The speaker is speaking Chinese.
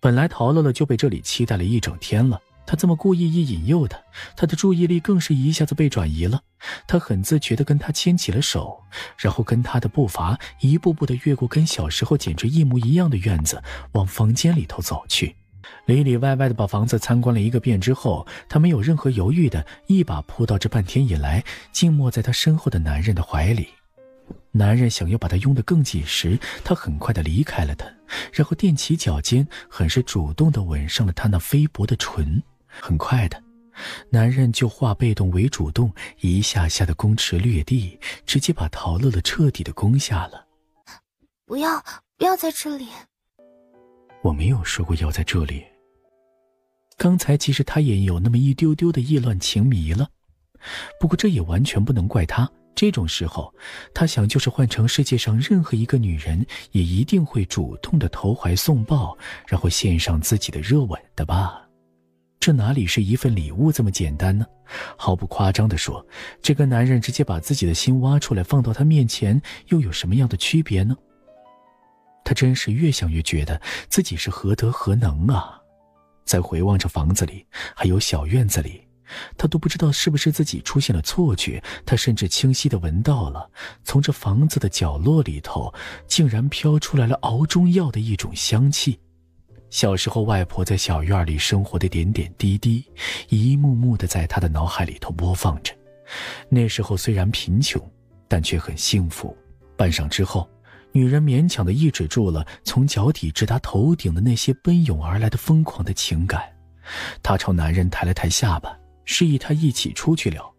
本来陶乐乐就被这里期待了一整天了，他这么故意一引诱他，他的注意力更是一下子被转移了。他很自觉地跟他牵起了手，然后跟他的步伐一步步地越过跟小时候简直一模一样的院子，往房间里头走去。里里外外的把房子参观了一个遍之后，他没有任何犹豫的一把扑到这半天以来静默在他身后的男人的怀里。男人想要把他拥得更紧时，他很快地离开了他，然后踮起脚尖，很是主动地吻上了他那菲薄的唇。很快的，男人就化被动为主动，一下下的攻池掠地，直接把陶乐乐彻底的攻下了。 不要在这里。 我没有说过要在这里。刚才其实他也有那么一丢丢的意乱情迷了，不过这也完全不能怪他。这种时候，他想就是换成世界上任何一个女人，也一定会主动的投怀送抱，然后献上自己的热吻的吧。这哪里是一份礼物这么简单呢？毫不夸张地说，这个男人直接把自己的心挖出来放到他面前，又有什么样的区别呢？他真是越想越觉得自己是何德何能啊。在回望着房子里还有小院子里，他都不知道是不是自己出现了错觉，他甚至清晰地闻到了，从这房子的角落里头竟然飘出来了熬中药的一种香气。小时候外婆在小院里生活的点点滴滴，一幕幕地在他的脑海里头播放着。那时候虽然贫穷，但却很幸福。半晌之后，女人勉强地抑制住了从脚底直达头顶的那些奔涌而来的疯狂的情感。她朝男人抬了抬下巴，示意他一起出去聊。